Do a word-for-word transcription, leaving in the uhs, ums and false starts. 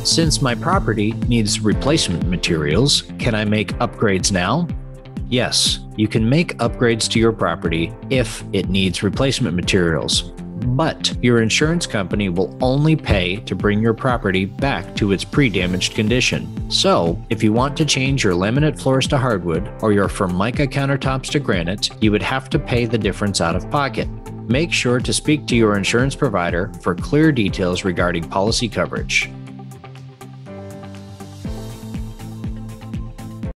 Since my property needs replacement materials, can I make upgrades now? Yes, you can make upgrades to your property if it needs replacement materials, but your insurance company will only pay to bring your property back to its pre-damaged condition. So, if you want to change your laminate floors to hardwood or your Formica countertops to granite, you would have to pay the difference out of pocket. Make sure to speak to your insurance provider for clear details regarding policy coverage.